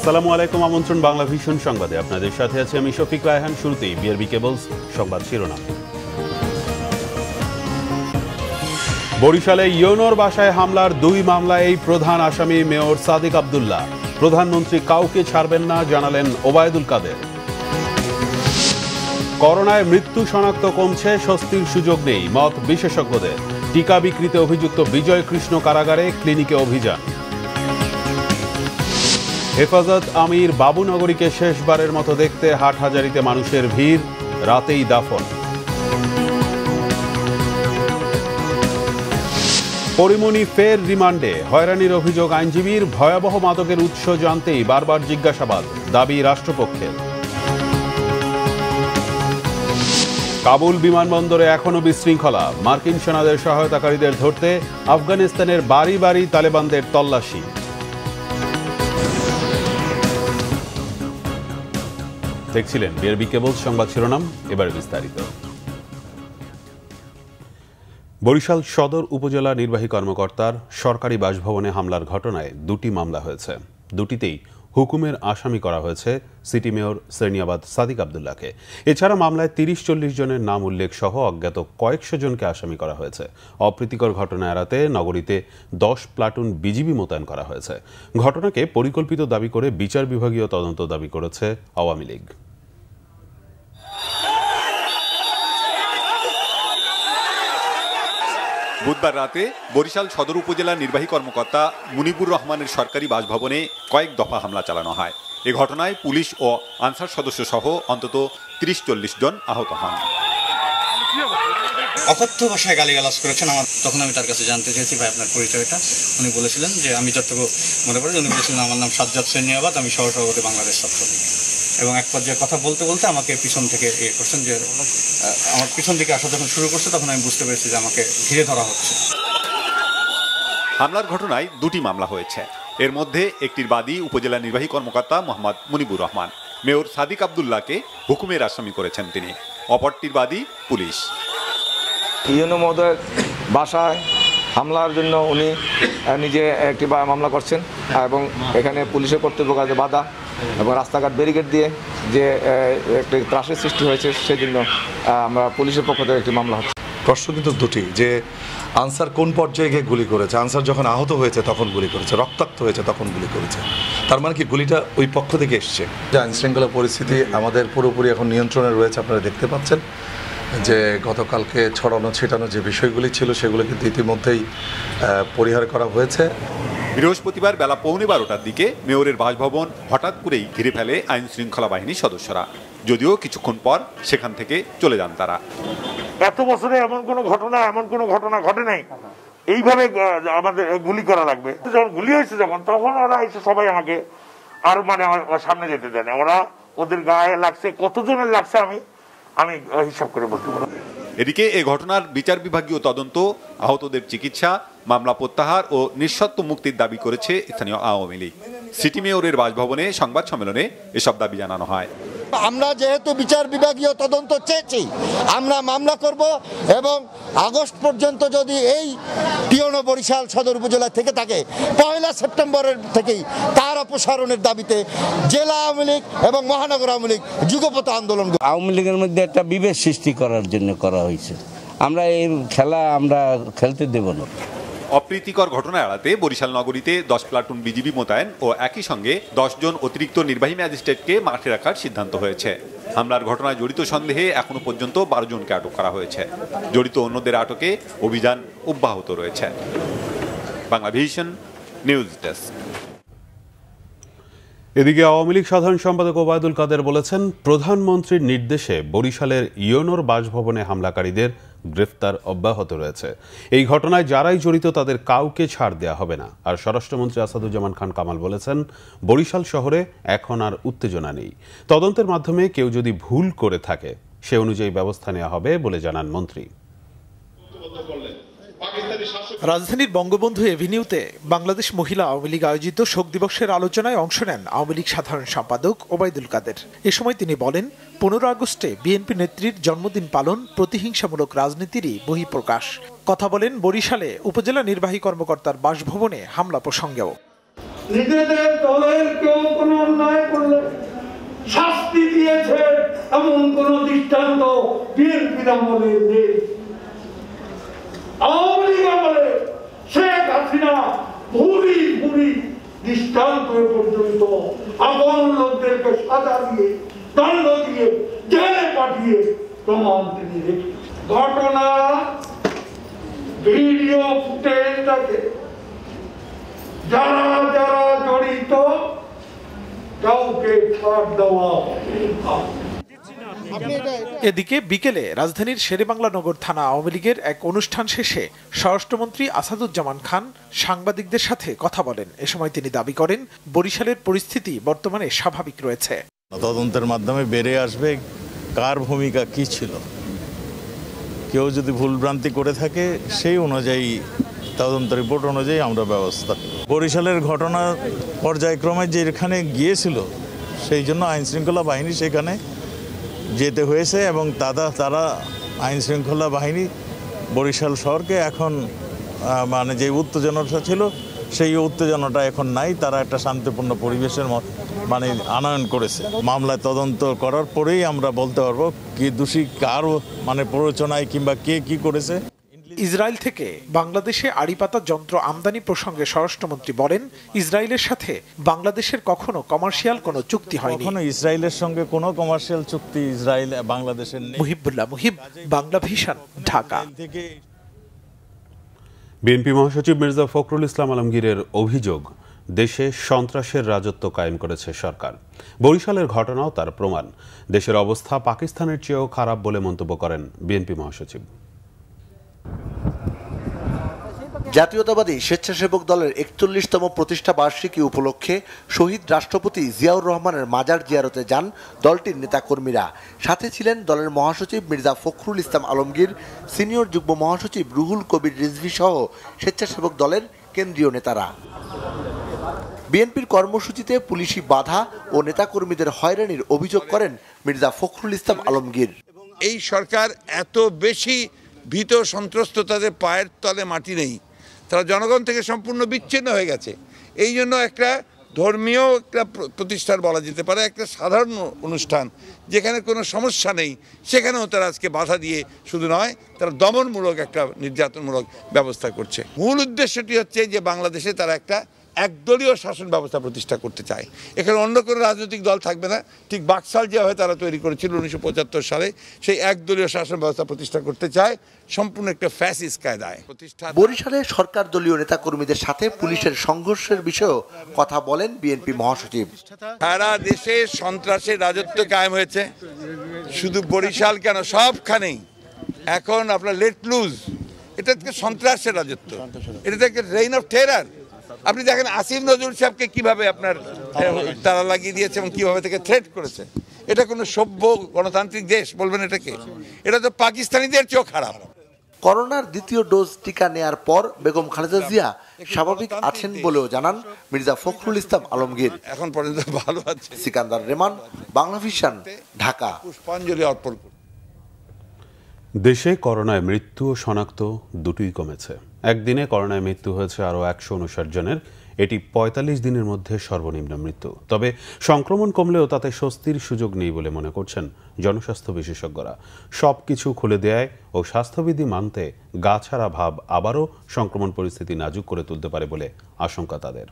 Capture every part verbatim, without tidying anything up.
আসসালামু আলাইকুম, আমন্ত্রণ বাংলা ভিশন সংবাদে। আপনাদের সাথে আছি আমি শফিক রায়হান। শুরুতেই বিআরবি কেবলস সংবাদ শিরোনাম। বরিশালে ইয়োনোর বাসায় হামলার দুই মামলায় প্রধান আসামি মেয়র সাদিক আব্দুল্লাহ। প্রধানমন্ত্রী কাউকে ছাড়বেন না জানালেন ওবায়দুল কাদের। করোনায় মৃত্যু শনাক্ত কমছে, স্বস্তির সুযোগ নেই মত বিশেষজ্ঞদের। টিকা বিক্রিতে অভিযুক্ত বিজয় কৃষ্ণ কারাগারে, ক্লিনিকে অভিযান। হেফাজত আমির বাবুনগরীকে শেষবারের মতো দেখতে হাটহাজারীতে মানুষের ভিড়, রাতেই দাফন। পরিমণি ফের রিমান্ডে, হয়রানির অভিযোগ আইনজীবীর। ভয়াবহ মাদকের উৎস জানতেই বারবার জিজ্ঞাসাবাদ, দাবি রাষ্ট্রপক্ষের। কাবুল বিমানবন্দরে এখনো বিশৃঙ্খলা, মার্কিন সেনাদের সহায়তাকারীদের ধরতে আফগানিস্তানের বাড়ি বাড়ি তালেবানদের তল্লাশি। দেখছিলেন বিআরবি কেবলস সংবাদ শিরোনাম, এবার বিস্তারিত। বরিশাল সদর উপজেলা নির্বাহী কর্মকর্তার সরকারি বাসভবনে হামলার ঘটনায় দুটি মামলা হয়েছে। দুটিতেই হুকুমের আসামি করা হয়েছে সিটি মেয়র সেরনিয়াবাদ সাদিক আব্দুল্লাহকে। এছাড়া মামলায় তিরিশ চল্লিশ জনের নাম উল্লেখ সহ অজ্ঞাত কয়েকশো জনকে আসামি করা হয়েছে। অপ্রীতিকর ঘটনা এড়াতে নগরীতে দশ প্লাটুন বিজিবি মোতায়েন করা হয়েছে। ঘটনাকে পরিকল্পিত দাবি করে বিচার বিভাগীয় তদন্ত দাবি করেছে আওয়ামী লীগ। বুধবার রাতে বরিশাল সদর উপজেলা নির্বাহী কর্মকর্তা মুনিবুর রহমানের সরকারি বাসভবনে কয়েক দফা হামলা চালানো হয়। এ ঘটনায় পুলিশ ও আনসার সদস্য সহ অন্তত তিরিশ চল্লিশ জন আহত হন। অকথ্য ভাষায় গালিগালাজ করেছেন আমার। তখন আমি তার কাছে জানতে চেয়েছি, ভাই আপনার পরিচয়টা। উনি বলেছিলেন যে, আমি যতটুকু মনে করি উনি বলেছিলেন আমার নাম সাজ্জাদ সেরনিয়াবাদ, আমি সহসভাপতি বাংলাদেশ ছাত্রলীগ। এবং এক পর্যায়ে কথা বলতে বলতে আমাকে পিছন থেকে ইয়ে করছেন, যে আমার পিছন দিকে আসা যখন শুরু করছে তখন আমি বুঝতে পেরেছি যে আমাকে ঘিরে ধরা হচ্ছে। হামলার ঘটনায় দুটি মামলা হয়েছে। এর মধ্যে একটির বাদী উপজেলা নির্বাহী কর্মকর্তা মোহাম্মদ মুনিবুর রহমান। মেয়র সাদিক আব্দুল্লাহকে হুকুমের আসামি করেছেন তিনি। অপরটির বাদী পুলিশ। ইউনো মহোদয়ের বাসায় হামলার জন্য উনি নিজে একটি মামলা করছেন এবং এখানে পুলিশের কর্তৃপক্ষ কাজে বাধা এবং রাস্তাঘাট ব্যারিকেড দিয়ে যে একটি ত্রাসের সৃষ্টি হয়েছে, সেজন্য আমরা পুলিশের পক্ষ থেকে একটি মামলা হচ্ছে। প্রশ্ন কিন্তু দুটি, যে আনসার কোন পর্যায়ে গিয়ে গুলি করেছে। আনসার যখন আহত হয়েছে তখন গুলি করেছে, রক্তাক্ত হয়েছে তখন গুলি করেছে। তার মানে কি গুলিটা ওই পক্ষ থেকে এসছে। যে আইনশৃঙ্খলা পরিস্থিতি আমাদের পুরোপুরি এখন নিয়ন্ত্রণে রয়েছে। আপনারা দেখতে পাচ্ছেন যে গতকালকে ছড়ানো ছিটানো যে বিষয়গুলি ছিল সেগুলো কিন্তু ইতিমধ্যেই পরিহার করা হয়েছে। বৃহস্পতিবার বেলা পৌনে বারোটার দিকে মেয়রের বাসভবন হঠাৎ করেই ঘিরে ফেলে আইন শৃঙ্খলা বাহিনীর সদস্যরা। যদিও কিছুক্ষণ পর সেখান থেকে চলে যান তারা। এত বছরে এমন কোনো ঘটনা এমন কোনো ঘটনা ঘটে নাই এইভাবে আমাদের গুলি করা লাগবে। যখন গুলি হয়েছে যখন তখন ওরা এসে সবাই আমাকে আর মানে সামনে যেতে দেয় না। ওরা ওদের গায়ে লাগছে, কতজনের লাগছে আমি আমি হিসাব করে বলতে পারবো। এদিকে এ ঘটনার বিচার বিভাগীয় তদন্ত, আহতদের চিকিৎসা, মামলা প্রত্যাহার ও নিঃশর্ত মুক্তির দাবি করেছে স্থানীয় আওয়ামী লীগ। সিটি মেয়রের বাসভবনে সংবাদ সম্মেলনে এসব দাবি জানানো হয়। আমরা যেহেতু বিচার বিভাগীয় তদন্ত চেয়েছি, আমরা মামলা করব এবং আগস্ট পর্যন্ত যদি এই পিওনো বরিশাল সদর উপজেলা থেকে থাকে, পয়লা সেপ্টেম্বরের থেকেই তার অপসারণের দাবিতে জেলা আওয়ামী লীগ এবং মহানগর আওয়ামী লীগ যুগপৎ আন্দোলন। আওয়ামী লীগের মধ্যে একটা বিভেদ সৃষ্টি করার জন্য করা হয়েছে। আমরা এই খেলা আমরা খেলতে দেব না। অপ্রীতিকর ঘটনা এড়াতে বরিশাল নগরীতে দশ প্লাটুন বিজিবি মোতায়েন ও একই সঙ্গে দশ জন অতিরিক্ত নির্বাহী ম্যাজিস্ট্রেটকে মাঠে রাখার সিদ্ধান্ত হয়েছে। হামলার ঘটনায় জড়িত সন্দেহে এখনো পর্যন্ত বারো জনকে আটক করা হয়েছে। জড়িত অন্যদের আটকে অভিযান অব্যাহত রয়েছে। Bangla vision news desk. এদিকে আওয়ামী লীগ সাধারণ সম্পাদক ওবায়দুল কাদের বলেছেন, প্রধানমন্ত্রীর নির্দেশে বরিশালের ইয়োনোর বাসভবনে হামলাকারীদের গ্রেফতার অব্যাহত রয়েছে। এই ঘটনায় যারাই জড়িত তাদের কাউকে ছাড় দেওয়া হবে না। আর স্বরাষ্ট্রমন্ত্রী আসাদুজ্জামান খান কামাল বলেছেন, বরিশাল শহরে এখন আর উত্তেজনা নেই। তদন্তের মাধ্যমে কেউ যদি ভুল করে থাকে সে অনুযায়ী ব্যবস্থা নেওয়া হবে বলে জানান মন্ত্রী। রাজধানীর বঙ্গবন্ধু এভিনিউতে বাংলাদেশ মহিলা আওয়ামী লীগ আয়োজিত শোক দিবসের আলোচনায় অংশ নেন আওয়ামী লীগ সাধারণ সম্পাদক ওবায়দুল কাদের। এ সময় তিনি বলেন, পনেরো আগস্টে বিএনপি নেত্রীর জন্মদিন পালন প্রতিহিংসামূলক রাজনীতিরই বহিঃপ্রকাশ। কথা বলেন বরিশালে উপজেলা নির্বাহী কর্মকর্তার বাসভবনে হামলা প্রসঙ্গেও। নিজেদের দলের কেউ কোনো অন্যায় করলে শাস্তি দিয়েছে এমন কোন দৃষ্টান্ত বিএনপির আমলে নেই। আওয়ামী লীগ আমলে শেখ হাসিনা ভুরি ভুরি দৃষ্টান্ত পর্যন্ত আপন লোকদেরকে সাজা দিয়ে দণ্ড দিয়ে জেলে পাঠিয়ে প্রমাণ তিনি রেখে ঘটনা ভিডিও ফুটেজ থাকে যারা যারা জড়িত কাউকে ছাড় দেওয়া। এদিকে বিকেলে রাজধানীর শেরেবাংলা নগর থানা আওয়ামী লীগের এক অনুষ্ঠান শেষে স্বরাষ্ট্রমন্ত্রী আসাদুজ্জামান খান সাংবাদিকদের সাথে কথা বলেন। এ সময় তিনি দাবি করেন, বরিশালের পরিস্থিতি বর্তমানে স্বাভাবিক রয়েছে। তদন্তের মাধ্যমে বেড়ে আসবে কার ভূমিকা কি ছিল। কেউ যদি ভুলভ্রান্তি করে থাকে সেই অনুযায়ী তদন্ত রিপোর্ট অনুযায়ী আমরা ব্যবস্থা করব। বরিশালের ঘটনা পর্যায়ক্রমে যেখানে গিয়েছিল সেই জন্য আইনশৃঙ্খলা বাহিনী সেখানে যেতে হয়েছে এবং তারা তারা আইনশৃঙ্খলা বাহিনী বরিশাল শহরকে এখন মানে যে উত্তেজনাটা ছিল সেই উত্তেজনাটা এখন নাই। তারা একটা শান্তিপূর্ণ পরিবেশের মানে আনয়ন করেছে। মামলায় তদন্ত করার পরেই আমরা বলতে পারবো কি দোষী কার মানে প্ররোচনায় কিংবা কে কি করেছে। ইসরায়েল থেকে বাংলাদেশে আড়িপাতা যন্ত্র আমদানি প্রসঙ্গে স্বরাষ্ট্রমন্ত্রী বলেন, ইসরায়েলের সাথে বাংলাদেশের কখনো কমার্শিয়াল কোনো চুক্তি হয়নি। কখনো ইসরায়েলের সঙ্গে কোনো কমার্শিয়াল চুক্তি ইসরায়েল বাংলাদেশের নেই। মুহিবুল্লাহ মুহিব, বাংলা ভিশন, ঢাকা। বিএনপি মহাসচিব মির্জা ফখরুল ইসলাম আলমগীরের অভিযোগ, দেশে সন্ত্রাসের রাজত্ব কায়েম করেছে সরকার। বরিশালের ঘটনাও তার প্রমাণ। দেশের অবস্থা পাকিস্তানের চেয়েও খারাপ বলে মন্তব্য করেন বিএনপি মহাসচিব। জাতীয়তাবাদী স্বেচ্ছাসেবক দলের একচল্লিশতম প্রতিষ্ঠা বার্ষিকী উপলক্ষে শহীদ রাষ্ট্রপতি জিয়াউর রহমানের মাজার জিয়ারতে যান দলটির নেতাকর্মীরা। সাথে ছিলেন দলের মহাসচিব মির্জা ফখরুল ইসলাম আলমগীর, সিনিয়র যুগ্ম মহাসচিব রুহুল কবির রিজভী সহ স্বেচ্ছাসেবক দলের কেন্দ্রীয় নেতারা। বিএনপির কর্মসূচিতে পুলিশি বাধা ও নেতাকর্মীদের হয়রানির অভিযোগ করেন মির্জা ফখরুল ইসলাম আলমগীর। এই সরকার এত বেশি ভীত সন্ত্রস্ত, তাদের পায়ের তলে মাটি নেই, তারা জনগণ থেকে সম্পূর্ণ বিচ্ছিন্ন হয়ে গেছে। এই জন্য একটা ধর্মীয় একটা প্রতিষ্ঠান বলা যেতে পারে, একটা সাধারণ অনুষ্ঠান যেখানে কোনো সমস্যা নেই সেখানেও তারা আজকে বাধা দিয়ে শুধু নয়, তারা দমনমূলক একটা নির্যাতনমূলক ব্যবস্থা করছে। মূল উদ্দেশ্যটি হচ্ছে যে বাংলাদেশে তারা একটা একদলীয় শাসন ব্যবস্থা প্রতিষ্ঠা করতে চায়। এখানে অন্য কোনো রাজনৈতিক দল থাকবে না। ঠিক বাকশাল যেভাবে তারা তৈরি করেছিল উনিশশো পঁচাত্তর সালে, সেই একদলীয় শাসন ব্যবস্থা প্রতিষ্ঠা করতে চায় সম্পূর্ণ একটা ফ্যাসিস্ট কায়দায়। বরিশালে সরকার দলীয় নেতাকর্মীদের সাথে পুলিশের সংঘর্ষের বিষয়েও কথা বলেন বিএনপি মহাসচিব। সারা দেশে সন্ত্রাসের রাজত্ব কায়েম হয়েছে, শুধু বরিশাল কেন, সবখানেই এখন আপনার লেট লুজ, এটা থেকে সন্ত্রাসের রাজত্ব, এটা থেকে রেইন অফ টেরার। আপনি দেখেন আসিফ নজরুল সাহেবকে কিভাবে আপনার তারা লাগিয়ে দিয়েছে এবং কিভাবে থেকে থ্রেট করেছে। এটা কোনো সভ্য গণতান্ত্রিক দেশ বলবেন এটাকে? এটা তো পাকিস্তানিদের চেয়েও খারাপ। করোনার দ্বিতীয় ডোজ টিকা নেয়ার পর বেগম খালেদা জিয়া স্বাভাবিক আছেন বলেও জানান মির্জা ফখরুল ইসলাম আলমগীর। এখন পর্যন্ত ভালো আছে। সিকান্দার রেমান, বাংলা ভিশন, ঢাকা। পুষ্পাঞ্জলি অর্পণ। দেশে করোনায় মৃত্যু ও শনাক্ত দুটোই কমেছে। একদিনে করোনায় মৃত্যু হয়েছে আরও একশো উনষাট জনের। এটি পঁয়তাল্লিশ দিনের মধ্যে সর্বনিম্ন মৃত্যু। তবে সংক্রমণ কমলেও তাতে স্বস্তির সুযোগ নেই বলে মনে করছেন জনস্বাস্থ্য বিশেষজ্ঞরা। সব কিছু খুলে দেয় ও স্বাস্থ্যবিধি মানতে গা ছাড়া ভাব আবারও সংক্রমণ পরিস্থিতি নাজুক করে তুলতে পারে বলে আশঙ্কা তাদের।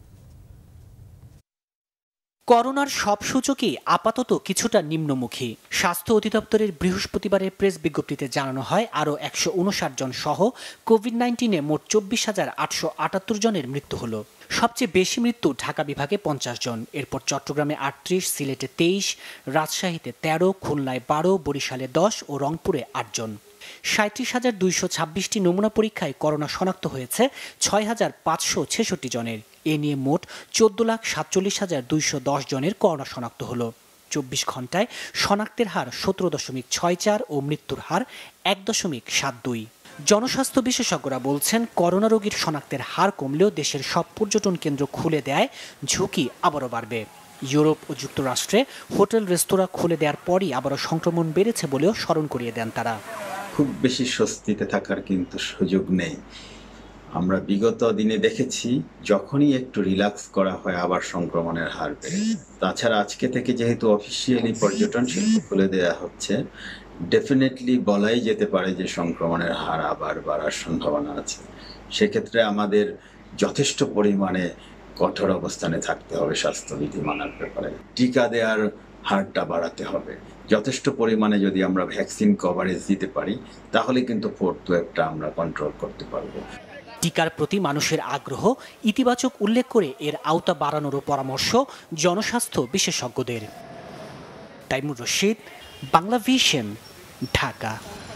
করোনার সব সূচকই আপাতত কিছুটা নিম্নমুখী। স্বাস্থ্য অধিদপ্তরের বৃহস্পতিবারের প্রেস বিজ্ঞপ্তিতে জানানো হয়, আরও একশো উনষাট জন সহ কোভিড নাইন্টিনে মোট চব্বিশ হাজার আটশো আটাত্তর জনের মৃত্যু হলো। সবচেয়ে বেশি মৃত্যু ঢাকা বিভাগে পঞ্চাশ জন, এরপর চট্টগ্রামে আটত্রিশ, সিলেটে তেইশ, রাজশাহীতে তেরো, খুলনায় বারো, বরিশালে দশ ও রংপুরে আট জন। সাঁত্রিশ হাজার দুইশো ছাব্বিশটি নমুনা পরীক্ষায় করোনা শনাক্ত হয়েছে ছয় হাজার পাঁচশো ছেষট্টি জনের। এ নিয়ে মোট চোদ্দ লাখ সাতচল্লিশ হাজার দুইশো দশ জনের করোনা শনাক্ত হলো। চব্বিশ ঘন্টায় শনাক্তের হার সতেরো দশমিক ছয় চার ও মৃত্যুর হার এক দশমিক সাত দুই। জনস্বাস্থ্য বিশেষজ্ঞরা বলছেন, করোনা রোগীর শনাক্তের হার কমলেও দেশের সব পর্যটন কেন্দ্র খুলে দেয় ঝুঁকি আবারও বাড়বে। ইউরোপ ও যুক্তরাষ্ট্রে হোটেল রেস্তোরাঁ খুলে দেওয়ার পরই আবারও সংক্রমণ বেড়েছে বলেও স্মরণ করিয়ে দেন তারা। খুব বেশি স্বস্তিতে থাকার কিন্তু সুযোগ নেই। আমরা বিগত দিনে দেখেছি যখনই একটু রিল্যাক্স করা হয় আবার সংক্রমণের হার বেড়ে। তাছাড়া আজকে থেকে যেহেতু অফিসিয়ালি পর্যটন শিল্প খুলে দেওয়া হচ্ছে, ডেফিনেটলি বলাই যেতে পারে যে সংক্রমণের হার আবার বাড়ার সম্ভাবনা আছে। সেক্ষেত্রে আমাদের যথেষ্ট পরিমাণে কঠোর অবস্থানে থাকতে হবে স্বাস্থ্যবিধি মানার ব্যাপারে। টিকা দেওয়ার হারটা বাড়াতে হবে। যথেষ্ট পরিমাণে যদি আমরা ভ্যাকসিন কভারেজ দিতে পারি তাহলে কিন্তু ফোর্থ ওয়েভটা আমরা কন্ট্রোল করতে পারবো। টিকার প্রতি মানুষের আগ্রহ ইতিবাচক উল্লেখ করে এর আওতা বাড়ানোরও পরামর্শ জনস্বাস্থ্য বিশেষজ্ঞদের। তাইমুর রশিদ, বাংলা ভিশন, ঢাকা।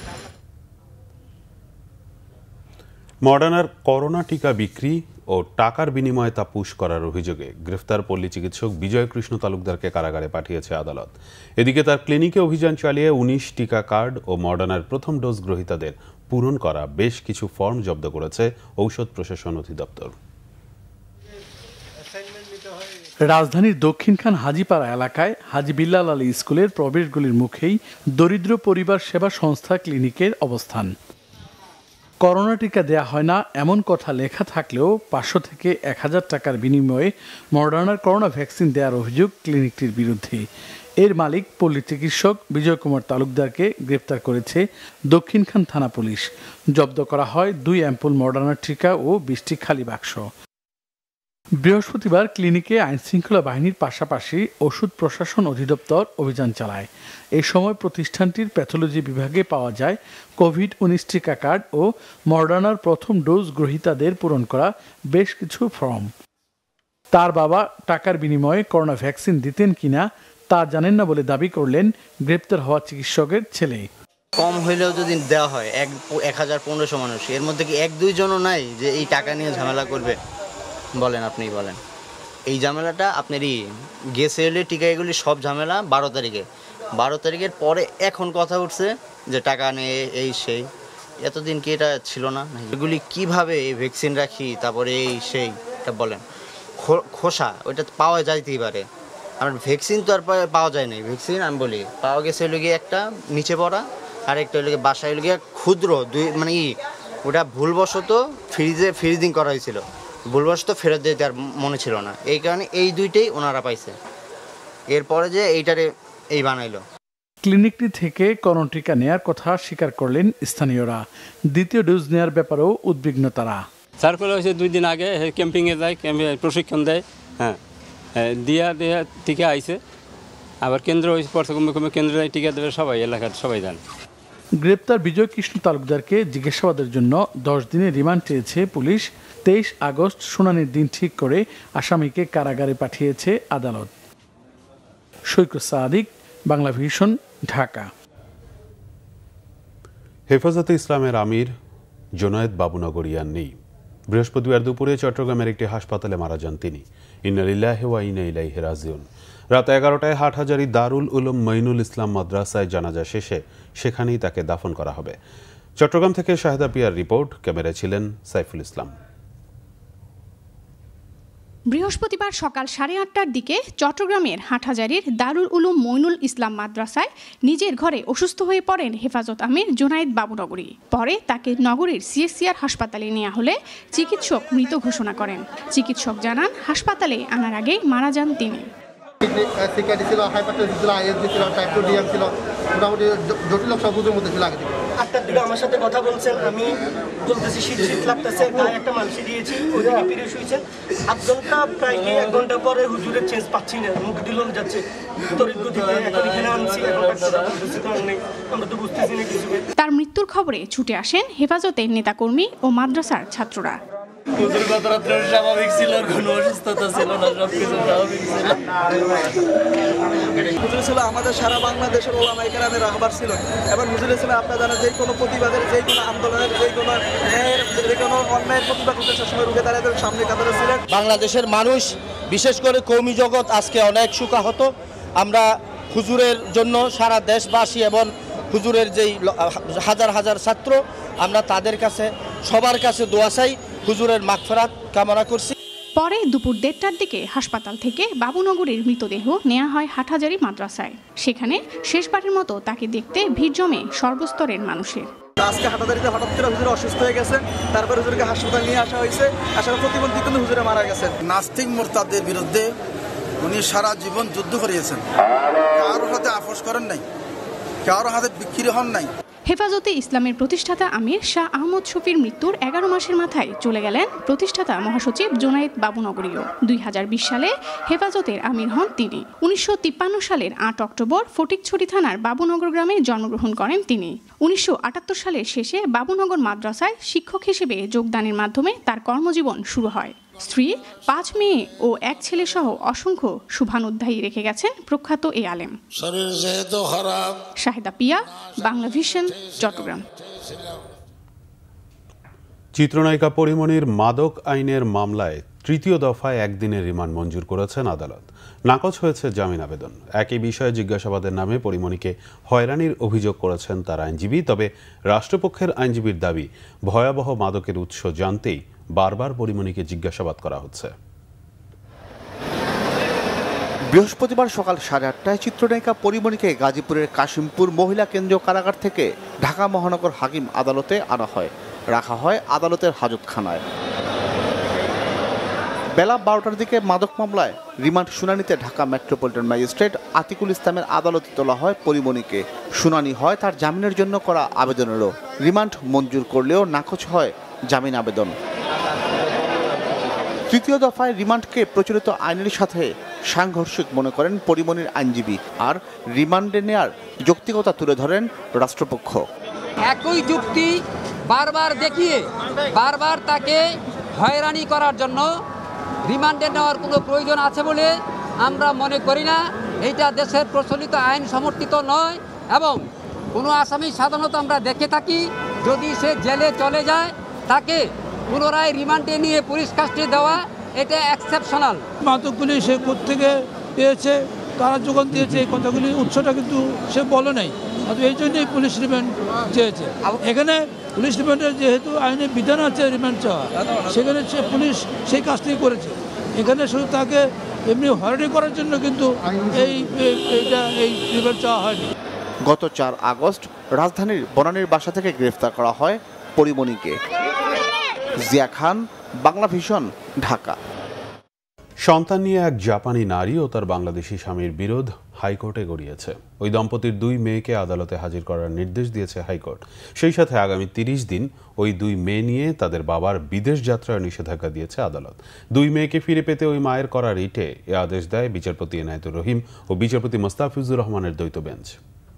মডার্নার করোনা টিকা বিক্রি ও টাকার বিনিময়ে তা পুশ করার অভিযোগে গ্রেফতার পল্লী চিকিৎসক বিজয় কৃষ্ণ তালুকদারকে কারাগারে পাঠিয়েছে আদালত। এদিকে তার ক্লিনিকে অভিযান চালিয়ে উনিশ টিকা কার্ড ও মডার্নার প্রথম ডোজ গ্রহীতাদের পূরণ করা বেশ কিছু ফর্ম জব্দ করেছে ঔষধ প্রশাসন অধিদপ্তর। রাজধানীর দক্ষিণখান হাজীপাড়া এলাকায় হাজী বিল্লাল আলী স্কুলের প্রবেশগুলির মুখেই দরিদ্র পরিবার সেবা সংস্থা ক্লিনিকের অবস্থান। করোনা টিকা দেয়া হয় না এমন কথা লেখা থাকলেও পাঁচশো থেকে এক হাজার টাকার বিনিময়ে মডার্নার করোনা ভ্যাকসিন দেওয়ার অভিযোগ ক্লিনিকটির বিরুদ্ধে। এর মালিক পল্লী চিকিৎসক বিজয় কুমার তালুকদারকে গ্রেপ্তার করেছে দক্ষিণখান থানা পুলিশ। জব্দ করা হয় দুই অ্যাম্পুল মডার্নার টিকা ও বিশটি খালি বাক্স। বৃহস্পতিবার ক্লিনিকে আইনশৃঙ্খলা বাহিনীর পাশাপাশি ওষুধ প্রশাসন অধিদপ্তর অভিযান চালায়। এই সময় প্রতিষ্ঠানটির প্যাথোলজি বিভাগে পাওয়া যায় কোভিড উনিশ টিকা কার্ড ও মডার্নার প্রথম ডোজ গ্রহীতাদের পূরণ করা বেশ কিছু ফর্ম। তার বাবা টাকার বিনিময়ে করোনা ভ্যাকসিন দিতেন কিনা তা জানেন না বলে দাবি করলেন গ্রেপ্তার হওয়া চিকিৎসকের ছেলে। কম হইলেও যদি দেওয়া হয় এক এক হাজার পনেরোশো মানুষ, এর মধ্যে কি এক দুইজনও নাই যে এই টাকা নিয়ে ঝামেলা করবে? বলেন, আপনি বলেন। এই ঝামেলাটা আপনারই গেছে এলে টিকা এগুলি সব ঝামেলা বারো তারিখে বারো তারিখের পরে এখন কথা উঠছে যে টাকা নেই এই সেই। এতদিন কি এটা ছিল না? এগুলি কিভাবে এই ভ্যাকসিন রাখি তারপরে এই সেই এটা বলেন। খোসা ওইটা পাওয়া যাইতেই পারে, আর ভ্যাকসিন তো আর পাওয়া যায় নাই। ভ্যাকসিন আমি বলি পাওয়া গেছে হলো গিয়ে একটা নিচে পড়া, আর একটা হলো গিয়ে বাসায় হলো গিয়ে ক্ষুদ্র দুই মানে ই ওটা ভুলবশত ফ্রিজে ফ্রিজিং করা হয়েছিল, ভুলবশত ফেরত দিতে আর মনে ছিল না, এই কারণে এই দুইটাই ওনারা পাইছে। এরপরে যে এইটারে এই বানাইলো। ক্লিনিকটি থেকে করোনা টিকা নেয়ার কথা স্বীকার করলেন স্থানীয়রা। দ্বিতীয় ডোজ নেয়ার ব্যাপারেও উদ্বিগ্ন তারা। সার্কুলার হয়েছে দুই দিন আগে, ক্যাম্পিংয়ে যায়, ক্যাম্পে প্রশিক্ষণ দেয়, হ্যাঁ দিয়া দেয়া টিকা আইছে। আবার কেন্দ্র হয়েছে পর্যটন কেন্দ্র টিকা দেবে সবাই, এলাকার সবাই জানে। গ্রেপ্তার বিজয় কৃষ্ণ তালুকদারকে জিজ্ঞাসাবাদের জন্য দশ দিনের রিমান্ড চেয়েছে পুলিশ। তেইশ আগস্ট শুনানির দিন ঠিক করে আসামিকে কারাগারে পাঠিয়েছে আদালত। সৈকত সাদিক, বাংলা ভিশন, ঢাকা। হেফাজতে ইসলামের আমির জোনায়েদ বাবুনগরিয়ান নেই। বৃহস্পতিবার দুপুরে চট্টগ্রামের একটি হাসপাতালে মারা যান তিনি। ইন্না লিল্লাহি ওয়া ইন্না ইলাইহি রাজিউন। রাত এগারোটায় হাটহাজারী দারুল উলুম মঈনুল ইসলাম মাদ্রাসায় জানাজা শেষে সেখানেই তাকে দাফন করা হবে। চট্টগ্রাম থেকে শাহেদা পিয়ার রিপোর্ট, ক্যামেরায় ছিলেন সাইফুল ইসলাম। বৃহস্পতিবার সকাল সাড়ে আটটার দিকে চট্টগ্রামের হাটহাজারীর দারুল উলুম মঈনুল ইসলাম মাদ্রাসায় নিজের ঘরে অসুস্থ হয়ে পড়েন হেফাজত আমির জোনায়েদ বাবুনগরী। পরে তাকে নগরীর সিএসসিআর হাসপাতালে নেওয়া হলে চিকিৎসক মৃত ঘোষণা করেন। চিকিৎসক জানান হাসপাতালে আনার আগে মারা যান তিনি। সিকাইটি ছিল, হাইপারটেনশন ছিল, আইএসডি ছিল, টাইপ টু ডিএম ছিল, মোটামুটি জটিল সবুজের মধ্যে ছিল আগে থেকে। আটটার দিকে আমার সাথে কথা বলছেন, আমি বলতেছি শীত শীত লাগতেছে, গায়ে একটা মানসি দিয়েছি, ওইদিকে ফিরে শুয়েছেন। আধ ঘন্টা প্রায় কি এক ঘন্টা পরে হুজুরের চেঞ্জ পাচ্ছি না, মুখ দিল যাচ্ছে তরিত গতিতে, এখন এখানে আনছি, এখন বলতেছি তো নেই, আমরা তো বুঝতেছি না কিছু। তার মৃত্যুর খবরে ছুটে আসেন হেফাজতের নেতাকর্মী ও মাদ্রাসার ছাত্ররা। হুজুর গত রাত্রে স্বাভাবিক ছিল, কোনো অসুস্থতা ছিল না, সবকিছু স্বাভাবিক ছিল। হুজুর ছিল আমাদের সারা বাংলাদেশের ওলামায়ে কেরামের রাহবার ছিল, এবং হুজুর ছিল আপনারা জানেন যে কোনো প্রতিবাদের, যে কোনো আন্দোলনের, যে কোনো ন্যায়ের, যে কোনো অন্যায়ের প্রতিবাদ করতে সবসময় রুখে দাঁড়াতে সামনে কাতারে ছিলেন। বাংলাদেশের মানুষ বিশেষ করে কওমি জগৎ আজকে অনেক শোকাহত। আমরা হুজুরের জন্য সারা দেশবাসী এবং হুজুরের যেই হাজার হাজার ছাত্র, আমরা তাদের কাছে সবার কাছে দোয়া চাই, হুজুরের মাগফিরাত কামনা করছি। পরে দুপুর দেড়টার দিকে হাসপাতাল থেকে বাবুনগরীর মৃতদেহ নেওয়া হয় হাটহাজারী মাদ্রাসায়। সেখানে শেষবারের মতো তাকে দেখতে ভিড় জমে সর্বস্তরের মানুষের। আজকে হাটাদারিতে হঠাৎ করে হুজুর অসুস্থ হয়ে গেছে, তারপরে হুজুরকে হাসপাতাল নিয়ে আসা হয়েছে, আসার প্রতিবন্ধী কিন্তু হুজুরে মারা গেছেন। নাস্তিক মোরতাদের বিরুদ্ধে উনি সারা জীবন যুদ্ধ করিয়েছেন, কারো হাতে আপোষ করেন নাই, কারো হাতে বিক্রি হন নাই। হেফাজতে ইসলামের প্রতিষ্ঠাতা আমির শাহ আহমদ শফির মৃত্যুর এগারো মাসের মাথায় চলে গেলেন প্রতিষ্ঠাতা মহাসচিব জোনায়েদ বাবুনগরীও। দুই হাজার বিশ সালে হেফাজতের আমির হন তিনি। উনিশশো তিপ্পান্ন সালের আট অক্টোবর ফটিকছড়ি থানার বাবুনগর গ্রামে জন্মগ্রহণ করেন তিনি। উনিশশো আটাত্তর সালের শেষে বাবুনগর মাদ্রাসায় শিক্ষক হিসেবে যোগদানের মাধ্যমে তার কর্মজীবন শুরু হয়। স্ত্রী, পাঁচ মেয়ে ও এক ছেলে সহ অসংখ্য শুভানুধ্যায়ী রেখে গেছেন প্রখ্যাত এ আলেম। শাহিদা পিয়া, বাংলা ভিশন, চট্টগ্রাম। চিত্রনায়িকা পরিমণির মাদক আইনের মামলায় তৃতীয় দফায় একদিনের রিমান্ড মঞ্জুর করেছেন আদালত। নাকচ হয়েছে জামিন আবেদন। একই বিষয়ে জিজ্ঞাসাবাদের নামে পরিমণিকে হয়রানির অভিযোগ করেছেন তার আইনজীবী। তবে রাষ্ট্রপক্ষের আইনজীবীর দাবি, ভয়াবহ মাদকের উৎস জানতেই বারবার পরিমণিকে জিজ্ঞাসাবাদ করা হচ্ছে। বৃহস্পতিবার সকাল সাড়ে আটটায় চিত্রনায়িকা পরিমণিকে গাজীপুরের কাশিমপুর মহিলা কেন্দ্রীয় কারাগার থেকে ঢাকা মহানগর হাকিম আদালতে আনা হয়, রাখা হয় আদালতের হাজতখানায়। বেলা বারোটার দিকে মাদক মামলায় রিমান্ড শুনানিতে ঢাকা মেট্রোপলিটন ম্যাজিস্ট্রেট আতিকুল ইসলামের আদালতে তোলা হয় পরিমণিকে। শুনানি হয় তার জামিনের জন্য করা আবেদনেরও। রিমান্ড মঞ্জুর করলেও নাকচ হয় জামিন আবেদন। তৃতীয় দফায় রিমান্ডকে প্রচলিত আইনের সাথে সাংঘর্ষিক মনে করেন পরিমণির আইনজীবী, আর রিমান্ডে নেয়ার যৌক্তিকতা তুলে ধরেন রাষ্ট্রপক্ষ। একই যুক্তি বারবার দেখিয়ে বারবার তাকে হয়রানি করার জন্য রিমান্ডে নেওয়ার কোনো প্রয়োজন আছে বলে আমরা মনে করি না। এইটা দেশের প্রচলিত আইন সমর্থিত নয় এবং কোনো আসামি সাধারণত আমরা দেখে থাকি যদি সে জেলে চলে যায় তাকে পুনরায় রিমান্ডে নিয়ে পুলিশ কাস্টডি দেওয়া, এটা এক্সেপশনাল। মাদকগুলি সে কোত্থেকে পেয়েছে, কারা যোগান দিয়েছে, এই কথাগুলি উৎসটা কিন্তু সে বলে নাই। এই জন্যই পুলিশ রিমান্ড চেয়েছে। এখানে পুলিশ রিমান্ডের যেহেতু আইনের বিধান আছে রিমান্ড চাওয়া, সেখানে সে পুলিশ সেই কাজটি করেছে। এখানে শুধু তাকে এমনি হয়রানি করার জন্য কিন্তু এই এইটা এই রিমান্ড চাওয়া হয়নি। গত চার আগস্ট রাজধানীর বনানীর বাসা থেকে গ্রেফতার করা হয় পরিমণিকে। জিয়া খান, বাংলা ভিশন, ঢাকা। সন্তান নিয়ে এক জাপানি নারী ও তার বাংলাদেশি স্বামীর বিরোধ হাইকোর্টে গড়িয়েছে। ওই দম্পতির দুই মেয়েকে আদালতে হাজির করার নির্দেশ দিয়েছে হাইকোর্ট। সেই সাথে আগামী তিরিশ দিন ওই দুই মেয়ে নিয়ে তাদের বাবার বিদেশ যাত্রার নিষেধাজ্ঞা দিয়েছে আদালত। দুই মেয়েকে ফিরে পেতে ওই মায়ের করা রিটে এ আদেশ দেয় বিচারপতি এনায়েতুর রহিম ও বিচারপতি মোস্তাফিজুর রহমানের দ্বৈত বেঞ্চ।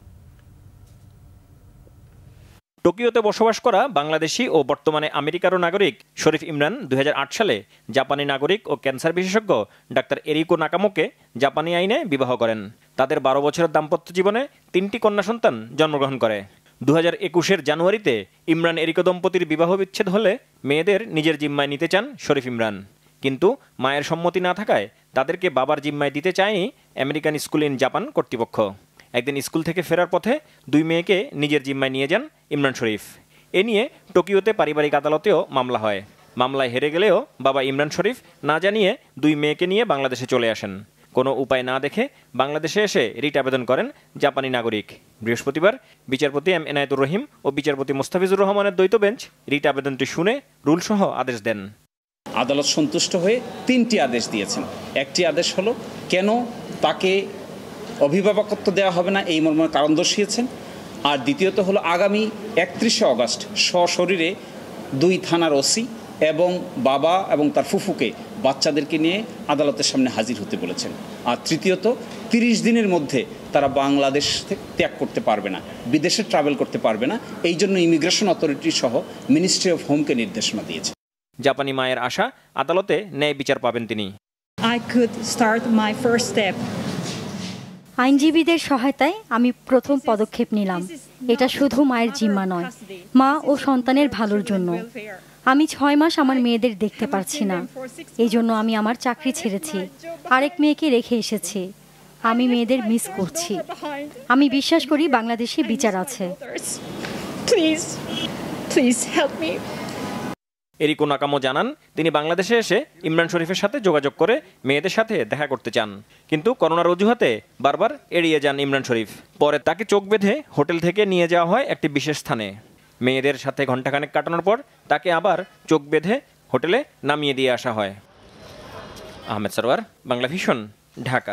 টোকিওতে বসবাস করা বাংলাদেশি ও বর্তমানে আমেরিকারও নাগরিক শরীফ ইমরান দুই হাজার আট সালে জাপানি নাগরিক ও ক্যান্সার বিশেষজ্ঞ ডাক্তার এরিকো নাকামোকে জাপানি আইনে বিবাহ করেন। তাদের বারো বছরের দাম্পত্য জীবনে তিনটি কন্যা সন্তান জন্মগ্রহণ করে। দু হাজার একুশের জানুয়ারিতে ইমরান এরিকো দম্পতির বিবাহ বিচ্ছেদ হলে মেয়েদের নিজের জিম্মায় নিতে চান শরীফ ইমরান, কিন্তু মায়ের সম্মতি না থাকায় তাদেরকে বাবার জিম্মায় দিতে চায়নি আমেরিকান স্কুল ইন জাপান কর্তৃপক্ষ। একদিন স্কুল থেকে ফেরার পথে দুই মেয়েকে নিজের জিম্মায় নিয়ে যান ইমরান শরীফ। এ নিয়ে টোকিওতে পারিবারিক আদালতেও মামলা হয়। মামলায় হেরে গেলেও বাবা ইমরান শরীফ না জানিয়ে দুই মেয়েকে নিয়ে বাংলাদেশে চলে আসেন। কোনো উপায় না দেখে বাংলাদেশে এসে রিট আবেদন করেন জাপানি নাগরিক। বৃহস্পতিবার বিচারপতি এম এনায়েতুর রহিম ও বিচারপতি মোস্তাফিজুর রহমানের দ্বৈত বেঞ্চ রিট আবেদনটি শুনে রুলসহ আদেশ দেন। আদালত সন্তুষ্ট হয়ে তিনটি আদেশ দিয়েছেন। একটি আদেশ হলো কেন তাকে অভিভাবকত্ব দেওয়া হবে না এই মর্মে কারণ দর্শিয়েছেন। আর দ্বিতীয়ত হলো আগামী একত্রিশে অগস্ট সশরীরে দুই থানার ওসি এবং বাবা এবং তার ফুফুকে বাচ্চাদেরকে নিয়ে আদালতের সামনে হাজির হতে বলেছেন। আর তৃতীয়ত তিরিশ দিনের মধ্যে তারা বাংলাদেশ থেকে ত্যাগ করতে পারবে না, বিদেশে ট্রাভেল করতে পারবে না। এই জন্য ইমিগ্রেশন অথরিটি সহ মিনিস্ট্রি অফ হোমকে নির্দেশনা দিয়েছে। জাপানি মায়ের আশা আদালতে ন্যায় বিচার পাবেন তিনি। I could start my first step. আইনজীবীদের সহায়তায় আমি প্রথম পদক্ষেপ নিলাম। এটা শুধু মায়ের জিম্মা নয়, মা ও সন্তানের ভালোর জন্য। আমি ছয় মাস আমার মেয়েদের দেখতে পারছি না, এই জন্য আমি আমার চাকরি ছেড়েছি, আরেক মেয়েকে রেখে এসেছি। আমি মেয়েদের মিস করছি। আমি বিশ্বাস করি বাংলাদেশে বিচার আছে। Please please help me. Eriko Nakano জানান তিনি বাংলাদেশে এসে ইমরান শরীফের সাথে যোগাযোগ করে মেয়েদের সাথে দেখা করতে চান, কিন্তু করোনার অজুহাতে বারবার এড়িয়ে যান ইমরান শরীফ। পরে তাকে চোখ বেঁধে হোটেল থেকে নিয়ে যাওয়া হয় একটি বিশেষ স্থানে। মেয়েদের সাথে ঘণ্টাখানেক কাটানোর পর তাকে আবার চোখ বেঁধে হোটেলে নামিয়ে দিয়ে আসা হয়। আহমেদ সরওয়ার, বাংলা ভিশন, ঢাকা।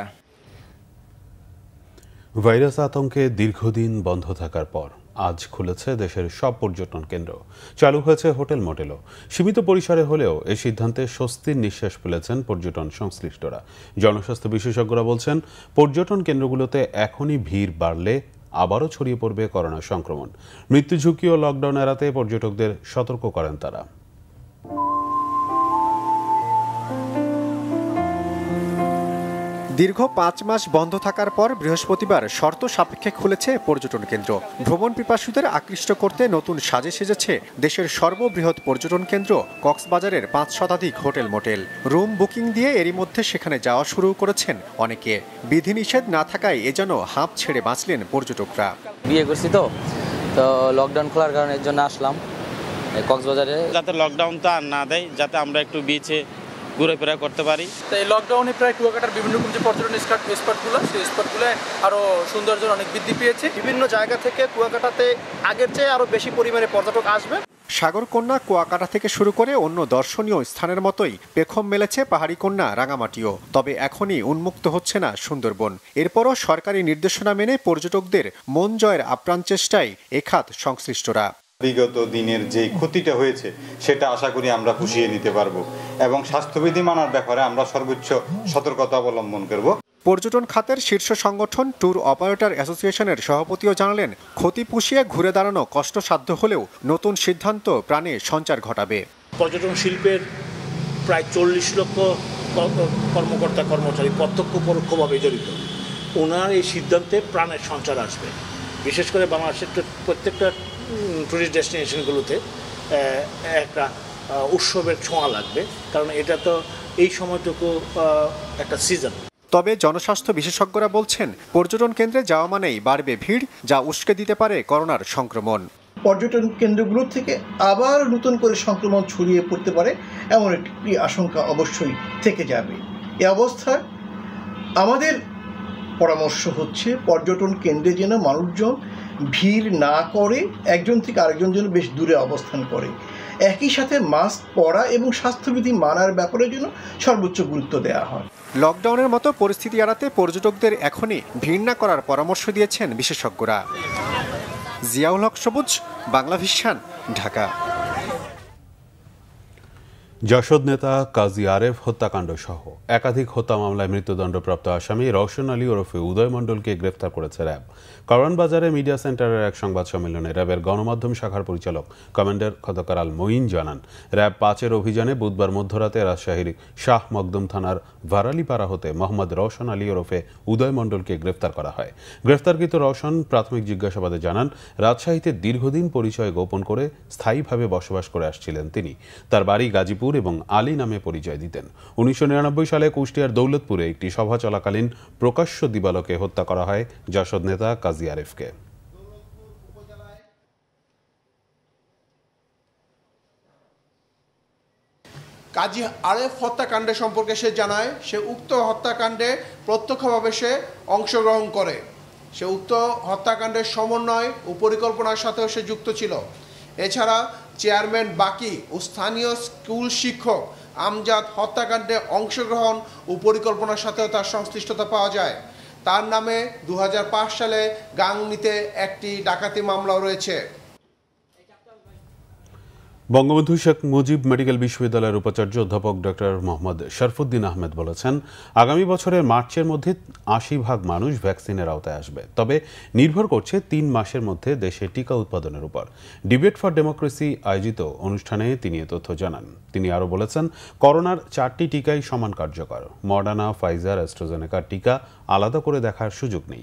ভাইরাস আতঙ্কে দীর্ঘদিন বন্ধ থাকার পর আজ খুলেছে দেশের সব পর্যটন কেন্দ্র। চালু হয়েছে হোটেল মোটেলও। সীমিত পরিসরে হলেও এই সিদ্ধান্তে স্বস্তির নিঃশ্বাস ফেলেছেন পর্যটন সংশ্লিষ্টরা। জনস্বাস্থ্য বিশেষজ্ঞরা বলছেন, পর্যটন কেন্দ্রগুলোতে এখনই ভিড় বাড়লে আবারও ছড়িয়ে পড়বে করোনা সংক্রমণ। মৃত্যু ঝুঁকি ও লকডাউন এড়াতে পর্যটকদের সতর্ক করেন তারা। দীর্ঘ পাঁচ মাস বন্ধ থাকার পর বৃহস্পতিবার শর্ত সাপেক্ষে খুলেছে পর্যটন কেন্দ্র। ভ্রমণ পিপাসুদের আকৃষ্ট করতে নতুন সাজে সেজেছে দেশের সর্ববৃহৎ পর্যটন কেন্দ্র কক্সবাজারের পাঁচ শতাধিক হোটেল মোটেল। রুম বুকিং দিয়ে এরই মধ্যে সেখানে যাওয়া শুরু করেছেন অনেকে। বিধিনিষেধ না থাকায় এ যেন হাঁপ ছেড়ে বাঁচলেন পর্যটকরা। বিয়ে করছি তো তো লকডাউন খোলার কারণে এর জন্য আসলাম কক্সবাজারে, যাতে লকডাউনটা আর না দেয়, যাতে আমরা একটু বিচে ঘুরে ফেরা করতে পারি। তো এই লকডাউনে প্রায় কুয়াকাটার বিভিন্ন রকম যে পর্যটন স্পটগুলো, সেই স্পটগুলো আরও সৌন্দর্য অনেক বৃদ্ধি পেয়েছে। বিভিন্ন জায়গা থেকে কুয়াকাটাতে আগের চেয়ে আরও বেশি পরিমাণে পর্যটক আসবে। সাগরকন্যা কুয়াকাটা থেকে শুরু করে অন্য দর্শনীয় স্থানের মতোই পেখম মেলেছে পাহাড়ি কন্যা রাঙামাটিও। তবে এখনই উন্মুক্ত হচ্ছে না সুন্দরবন। এরপরও সরকারি নির্দেশনা মেনে পর্যটকদের মন জয়ের আপ্রাণ চেষ্টায় এখাত সংশ্লিষ্টরা। বিগত দিনের যে ক্ষতিটা হয়েছে সেটা আশা করি আমরা পুষিয়ে নিতে পারবো এবং স্বাস্থ্যবিধি মানার ব্যাপারে আমরা সর্বোচ্চ সতর্কতা অবলম্বন করব। পর্যটন খাতের শীর্ষ সংগঠন ট্যুর অপারেটর অ্যাসোসিয়েশনের সভাপতিও জানালেন, ক্ষতি পুষিয়ে ঘুরে দাঁড়ানো কষ্টসাধ্য হলেও নতুন সিদ্ধান্ত প্রাণে সঞ্চার ঘটাবে। পর্যটন শিল্পের প্রায় চল্লিশ লক্ষ কর্মকর্তা কর্মচারী প্রত্যক্ষ পরোক্ষভাবে জড়িত। ওনার এই সিদ্ধান্তে প্রাণের সঞ্চার আসবে। বিশেষ করে বাংলাদেশের প্রত্যেকটা টুরিস্ট ডেস্টিনেশনগুলোতে একটা উৎসবের ছোঁয়া লাগবে, কারণ এটা তো এই সময়টুকু একটা সিজন। তবে জনস্বাস্থ্য বিশেষজ্ঞরা বলছেন, পর্যটন কেন্দ্রে যাওয়া মানেই বাড়বে ভিড়, যা উস্কে দিতে পারে করোনার সংক্রমণ। পর্যটন কেন্দ্রগুলো থেকে আবার নতুন করে সংক্রমণ ছড়িয়ে পড়তে পারে এমন একটি আশঙ্কা অবশ্যই থেকে যাবে। এ অবস্থায় আমাদের পরামর্শ হচ্ছে, পর্যটন কেন্দ্রে যেন মানুষজন ভিড় না করে, একজন থেকে আরেকজন যেন বেশ দূরে অবস্থান করে। একই সাথে মাস্ক পরা এবং স্বাস্থ্যবিধি মানার ব্যাপারে যেন সর্বোচ্চ গুরুত্ব দেওয়া হয়। লকডাউনের মতো পরিস্থিতি এড়াতে পর্যটকদের এখনই ভিড় না করার পরামর্শ দিয়েছেন বিশেষজ্ঞরা। জিয়াউল হক সবুজ, বাংলা ভিশন, ঢাকা। জাসদ নেতা কাজী আরেফ হত্যাকাণ্ড সহ একাধিক হত্যা মামলায় মৃত্যুদণ্ডপ্রাপ্ত আসামি রওশন আলী ওরফে উদয় মণ্ডলকে গ্রেফতার করেছে র্যাব। কারওয়ানবাজারে মিডিয়া সেন্টারের এক সংবাদ সম্মেলনে র্যাবের গণমাধ্যম শাখার পরিচালক কমান্ডার খন্দকার আল মঈন জানান, র্যাব পাঁচের অভিযানে বুধবার মধ্যরাতে রাজশাহীর শাহ মকদুম থানার ভারালিপাড়া হতে মোহাম্মদ রওশন আলী ওরফে উদয় মণ্ডলকে গ্রেফতার করা হয়। গ্রেফতারকৃত রওশন প্রাথমিক জিজ্ঞাসাবাদে জানান, রাজশাহীতে দীর্ঘদিন পরিচয় গোপন করে স্থায়ীভাবে বসবাস করে আসছিলেন তিনি। তার বাড়ি গাজীপুর এবং আলী নামে পরিচয় দিতেন। উনিশশো নিরানব্বই সালে কুষ্টিয়ার দৌলতপুরে একটি সভা চলাকালীন প্রকাশ্য দিবালোকে হত্যা করা হয় জাসদ নেতা কাজী আরেফকে। কাজী আরেফ হত্যাকাণ্ডে সম্পর্কে সে জানায়, সে উক্ত হত্যাকাণ্ডে প্রত্যক্ষভাবে সে অংশগ্রহণ করে। সে উক্ত হত্যাকাণ্ডের সমন্বয় ও পরিকল্পনার সাথেও সে যুক্ত ছিল। এছাড়া চেয়ারম্যান বাকি ও স্থানীয় স্কুল শিক্ষক আমজাদ হত্যাকাণ্ডে অংশগ্রহণ ও পরিকল্পনার সাথেও তার সংশ্লিষ্টতা পাওয়া যায়। তার নামে দু হাজার পাঁচ সালে গাংনীতে একটি ডাকাতি মামলাও রয়েছে। বঙ্গবন্ধু শেখ মুজিব মেডিকেল বিশ্ববিদ্যালয়ের উপাচার্য অধ্যাপক ডক্টর মোহাম্মদ শরফুদ্দিন আহমেদ বলেছেন, আগামী বছরের মার্চের মধ্যে আশি ভাগ মানুষ ভ্যাকসিনের আওতায় আসবে, তবে নির্ভর করছে তিন মাসের মধ্যে দেশে টিকা উৎপাদনের উপর। ডিবেট ফর ডেমোক্রেসি আয়োজিত অনুষ্ঠানে তিনি এ তথ্য জানান। তিনি আরও বলেছেন, করোনার চারটি টিকাই সমান কার্যকর। মডার্না, ফাইজার, অ্যাস্ট্রাজেনেকার টিকা আলাদা করে দেখার সুযোগ নেই।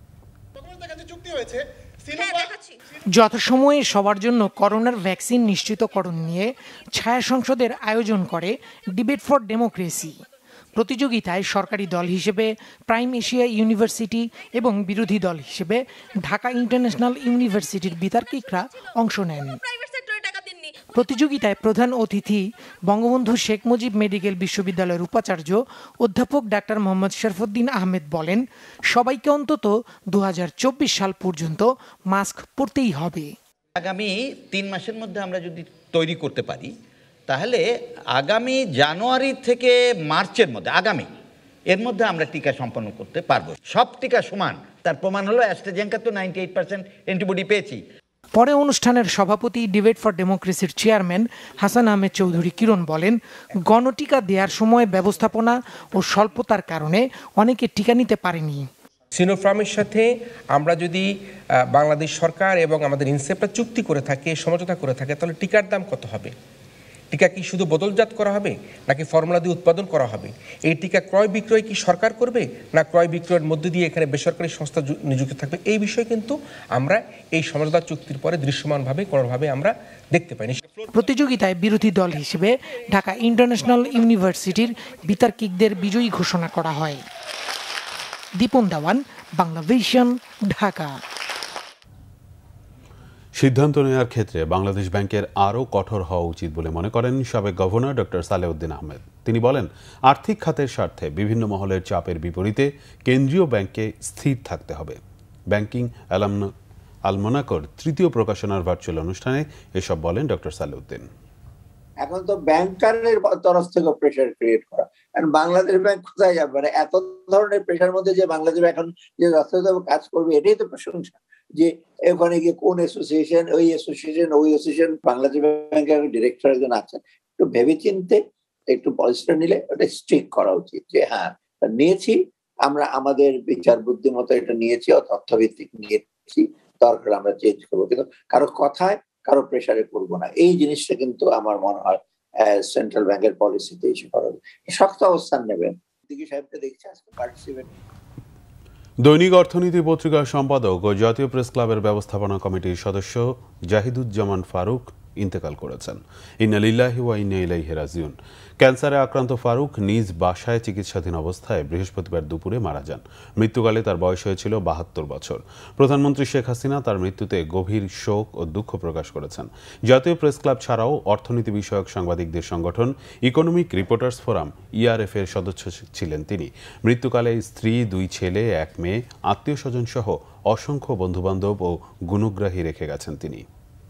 যথাসময়ে সবার জন্য করোনার ভ্যাকসিন নিশ্চিতকরণ নিয়ে ছায়া সংসদের আয়োজন করে ডিবেট ফর ডেমোক্রেসি। প্রতিযোগিতায় সরকারি দল হিসেবে প্রাইম এশিয়া ইউনিভার্সিটি এবং বিরোধী দল হিসেবে ঢাকা ইন্টারন্যাশনাল ইউনিভার্সিটির বিতার্কিকরা অংশ নেন। প্রতিযোগিতায় প্রধান অতিথি বঙ্গবন্ধু শেখ মুজিব মেডিকেল বিশ্ববিদ্যালয়ের উপাচার্য অধ্যাপক ডাক্তার মোহাম্মদ শরফুদ্দিন আহমেদ বলেন, সবাইকে অন্তত দু হাজার চব্বিশ সাল পর্যন্ত মাস্ক পরতেই হবে। আগামী তিন মাসের মধ্যে আমরা যদি তৈরি করতে পারি তাহলে আগামী জানুয়ারি থেকে মার্চের মধ্যে আগামী এর মধ্যে আমরা টিকা সম্পন্ন করতে পারবো। সব টিকা সমান, তার প্রমাণ হলো অ্যাস্ট্রাজেনেকা তো নাইনটি এইট পার্সেন্ট অ্যান্টিবডি পেয়েছি। পরে অনুষ্ঠানের সভাপতি ডিবেট ফর ডেমোক্রেসির চেয়ারম্যান হাসান আহমেদ চৌধুরী কিরণ বলেন, গণটিকা দেওয়ার সময় ব্যবস্থাপনা ও স্বল্পতার কারণে অনেকে টিকা নিতে পারেনি। সিনোফার্মের সাথে আমরা যদি বাংলাদেশ সরকার এবং আমাদের ইনসেপ্টটা চুক্তি করে থাকে, সমঝোতা করে থাকে, তাহলে টিকার দাম কত হবে? টিকা কি শুধু বদলজাত করা হবে নাকি ফর্মুলা দিয়ে উৎপাদন করা হবে? এই টিকা ক্রয় বিক্রয় কি সরকার করবে না ক্রয় বিক্রয়ের মধ্যে দিয়ে এখানে বেসরকারি সংস্থা নিযুক্ত থাকবে? এই বিষয়ে কিন্তু আমরা এই সমঝোতা চুক্তির পরে দৃশ্যমানভাবে কোনোভাবে আমরা দেখতে পাইনি। প্রতিযোগিতায় বিরোধী দল হিসেবে ঢাকা ইন্টারন্যাশনাল ইউনিভার্সিটির বিতার্কিকদের বিজয়ী ঘোষণা করা হয়। দীপন দেওয়ান, বাংলা ভিশন, ঢাকা। সিদ্ধান্ত নেওয়ার ক্ষেত্রে বাংলাদেশ ব্যাংকের আরও কঠোর হওয়া উচিত বলে মনে করেন সাবেক গভর্নর ডক্টর সালেউদ্দিন আহমেদ। তিনি বলেন, আর্থিক খাতের স্বার্থে বিভিন্ন মহলের চাপের বিপরীতে কেন্দ্রীয় ব্যাংককে স্থির থাকতে হবে। ব্যাংকিং আলমনাকর তৃতীয় প্রকাশনার ভার্চুয়াল অনুষ্ঠানে এসব বলেন ডক্টর সালেউদ্দিন। এখন তো ব্যাংকারের তরফ থেকে প্রেশার ক্রিয়েট করা, কারণ বাংলাদেশ ব্যাংক কোথায় যাবে? মানে এত ধরনের প্রেশার মধ্যে যে বাংলাদেশ ব্যাংক এখন যে যথাযথভাবে কাজ করবে, এটাই তো প্রশংসা। যে ওখানে গিয়ে কোন অ্যাসোসিয়েশন, ওই অ্যাসোসিয়েশন ওই অ্যাসোসিয়েশন বাংলাদেশ ব্যাংকের ডিরেক্টর একজন আছেন, একটু ভেবে চিনতে একটু পলিসিটা নিলে ওটা স্ট্রিক্ট করা উচিত। যে হ্যাঁ নিয়েছি আমরা, আমাদের বিচার বুদ্ধিমতো এটা নিয়েছি, তথ্যভিত্তিক নিয়েছি, দরকার আমরা চেঞ্জ করবো, কিন্তু কারো কথায় কারো প্রেশারে করবো না। এই জিনিসটা কিন্তু আমার মনে হয় সেন্ট্রাল ব্যাংকের পলিসিতে ইস্যু করা শক্ত অবস্থান নেবেন। দিকে সাহেবকে দেখছি আজকে পার্টিসিপেট। দৈনিক অর্থনীতি পত্রিকার সম্পাদক ও জাতীয় প্রেস ক্লাবের ব্যবস্থাপনা কমিটির সদস্য জাহিদুজ্জামান ফারুক ইন্তেকাল করেছেন। ইন্না লিল্লাহি ওয়া ইন্না ইলাইহি রাজিউন। ক্যান্সারে আক্রান্ত ফারুক নিজ বাসায় চিকিৎসাধীন অবস্থায় বৃহস্পতিবার দুপুরে মারা যান। মৃত্যুকালে তার বয়স হয়েছিল বাহাত্তর বছর। প্রধানমন্ত্রী শেখ হাসিনা তার মৃত্যুতে গভীর শোক ও দুঃখ প্রকাশ করেছেন। জাতীয় প্রেস ক্লাব ছাড়াও অর্থনীতি বিষয়ক সাংবাদিকদের সংগঠন ইকোনমিক রিপোর্টার্স ফোরাম ইআরএফ এর সদস্য ছিলেন তিনি। মৃত্যুকালে স্ত্রী, দুই ছেলে, এক মেয়ে, আত্মীয় স্বজন সহ অসংখ্য বন্ধুবান্ধব ও গুণগ্রাহী রেখে গেছেন তিনি।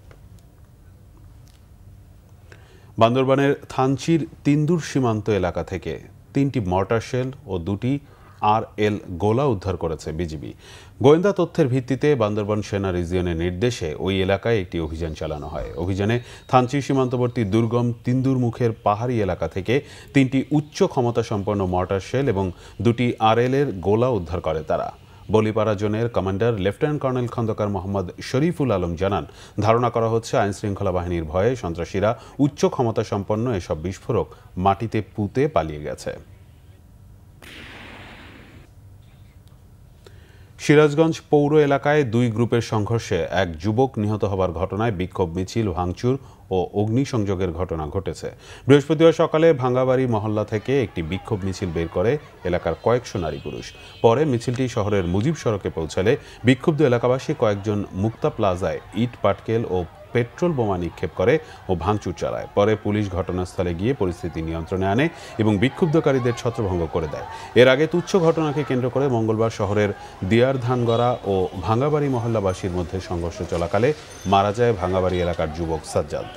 বান্দরবানের থানচির তিন্দুর সীমান্ত এলাকা থেকে তিনটি মর্টার শেল ও দুটি আর এল গোলা উদ্ধার করেছে বিজিবি। গোয়েন্দা তথ্যের ভিত্তিতে বান্দরবান সেনা রিজিয়নের নির্দেশে ওই এলাকায় একটি অভিযান চালানো হয়। অভিযানে থানচি সীমান্তবর্তী দুর্গম তিন্দুর মুখের পাহাড়ি এলাকা থেকে তিনটি উচ্চ ক্ষমতা সম্পন্ন মর্টার শেল এবং দুটি আর এল এর গোলা উদ্ধার করে তারা। বলিপাড়া জোনের commander lieutenant colonel Khandaker Mohammad Shariful Alam জানান, ধারণা করা হচ্ছে আইনশৃঙ্খলা বাহিনীর ভয়ে সন্ত্রাসীরা উচ্চ ক্ষমতা সম্পন্ন এসব বিস্ফোরক মাটিতে পুঁতে পালিয়ে গেছে। সিরাজগঞ্জ পৌর এলাকায় দুই গ্রুপের সংঘর্ষে এক যুবক নিহত হবার ঘটনায় বিক্ষোভ মিছিল, ভাঙচুর ও অগ্নিসংযোগের ঘটনা ঘটেছে। বৃহস্পতিবার সকালে ভাঙ্গাবাড়ি মহল্লা থেকে একটি বিক্ষোভ মিছিল বের করে এলাকার কয়েকশো নারী পুরুষ। পরে মিছিলটি শহরের মুজিব সড়কে পৌঁছালে বিক্ষুব্ধ এলাকাবাসী কয়েকজন মুক্তা প্লাজায় ইট পাটকেল ও পেট্রোল বোমা নিক্ষেপ করে ও ভাঙচুর চালায়। পরে পুলিশ ঘটনাস্থলে গিয়ে পরিস্থিতি নিয়ন্ত্রণে আনে এবং বিক্ষুব্ধকারীদের ছত্রভঙ্গ করে দেয়। এর আগে তুচ্ছ ঘটনাকে কেন্দ্র করে মঙ্গলবার শহরের দিয়ারধানগড়া ও ভাঙ্গাবাড়ি মহল্লাবাসীর মধ্যে সংঘর্ষ চলাকালে মারা যায় ভাঙ্গাবাড়ি এলাকার যুবক সাজ্জাদ।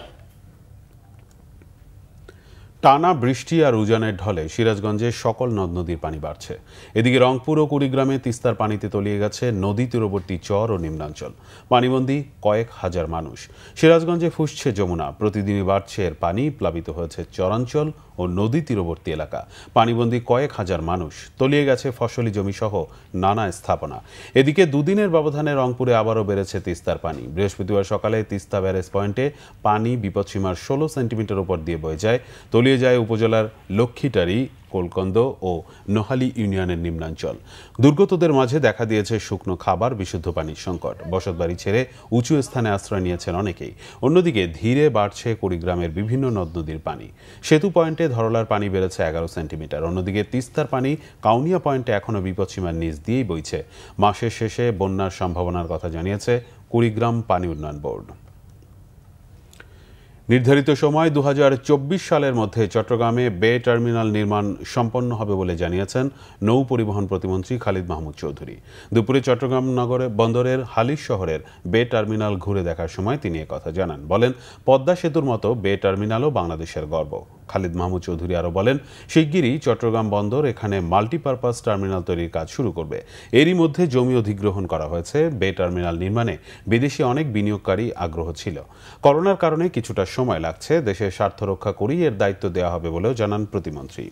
টানা বৃষ্টি আর উজানের ঢলে সিরাজগঞ্জে সকল নদ নদীর পানি বাড়ছে। এদিকে রংপুর ও কুড়িগ্রামে তিস্তার পানিতে তলিয়ে গেছে নদী তীরবর্তী চর ও নিম্নাঞ্চল। পানিবন্দী কয়েক হাজার মানুষ। সিরাজগঞ্জে ফুসছে যমুনা, প্রতিদিনই বাড়ছে এর পানি। প্লাবিত হয়েছে চরাঞ্চল ও নদী তীরবর্তী এলাকা। পানিবন্দী কয়েক হাজার মানুষ। তলিয়ে গেছে ফসলি জমি সহ নানা স্থাপনা। এদিকে দুদিনের ব্যবধানে রংপুরে আবারও বেড়েছে তিস্তার পানি। বৃহস্পতিবার সকালে তিস্তা ব্যারেজ পয়েন্টে পানি বিপদসীমার ষোলো সেন্টিমিটার উপর দিয়ে বয়ে যায়। তলিয়ে যায় উপজেলার লক্ষ্মীটারি, কোলকন্দ ও নোহালি ইউনিয়নের নিম্নাঞ্চল। দুর্গতদের মাঝে দেখা দিয়েছে শুকনো খাবার, বিশুদ্ধ পানির সংকট। বসতবাড়ি ছেড়ে উঁচু স্থানে আশ্রয় নিয়েছেন অনেকেই। অন্যদিকে ধীরে বাড়ছে কুড়িগ্রামের বিভিন্ন নদ নদীর পানি। সেতু পয়েন্টে ধরলার পানি বেড়েছে এগারো সেন্টিমিটার। অন্যদিকে তিস্তার পানি কাউনিয়া পয়েন্টে এখনও বিপদসীমার নিচ দিয়েই বইছে। মাসের শেষে বন্যার সম্ভাবনার কথা জানিয়েছে কুড়িগ্রাম পানি উন্নয়ন বোর্ড। নির্ধারিত সময় দু হাজার চব্বিশ সালের মধ্যে চট্টগ্রামে বে টার্মিনাল নির্মাণ সম্পন্ন হবে বলে জানিয়েছেন নৌ পরিবহন প্রতিমন্ত্রী খালিদ মাহমুদ চৌধুরী। দুপুরে চট্টগ্রাম নগরে বন্দরের হালিশ শহরের বে টার্মিনাল ঘুরে দেখার সময় তিনি একথা জানান। বলেন, পদ্মা সেতুর মতো বে টার্মিনালও বাংলাদেশের গর্ব। খালিদ মাহমুদ চৌধুরী আরও বলেন, শিগগিরই চট্টগ্রাম বন্দর এখানে মাল্টিপারপাস টার্মিনাল তৈরির কাজ শুরু করবে। এরই মধ্যে জমি অধিগ্রহণ করা হয়েছে। বে টার্মিনাল নির্মাণে বিদেশি অনেক বিনিয়োগকারী আগ্রহ ছিল। করোনার কারণে কিছুটা সময় লাগছে। দেশের স্বার্থ রক্ষা করেই এর দায়িত্ব দেওয়া হবে বলেও জানান প্রতিমন্ত্রী।